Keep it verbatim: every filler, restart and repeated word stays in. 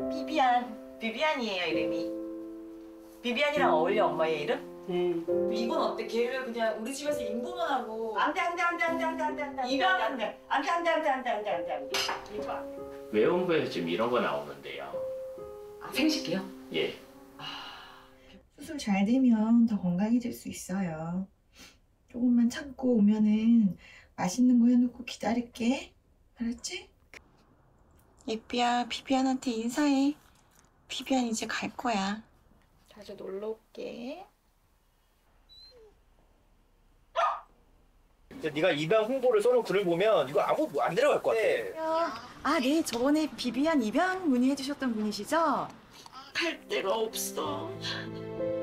비비안. 비비안이에요, 이름이. 비비안이랑 어울려, 엄마의 이름? 응. 이건 어때? 걔를 그냥 우리 집에서 인보만 하고. 안돼 안돼 안돼 안돼 안돼 안돼 안돼 입양 안돼 안돼 안돼 안돼 안돼 안돼 안돼 안돼 이리 와. 외원부에서 지금 이런 거 나오는데요. 아, 생식기요? 예. 수술 잘 되면 더 건강해질 수 있어요. 조금만 참고 오면은 맛있는 거 해놓고 기다릴게. 알았지? 예삐야, 비비안한테 인사해. 비비안 이제 갈 거야. 자주 놀러 올게. 네가 입양 홍보를 써놓은 글을 보면 이거 아무 안 내려갈 것 같아. 아, 네. 저번에 비비안 입양 문의해주셨던 분이시죠? 갈 데가 없어.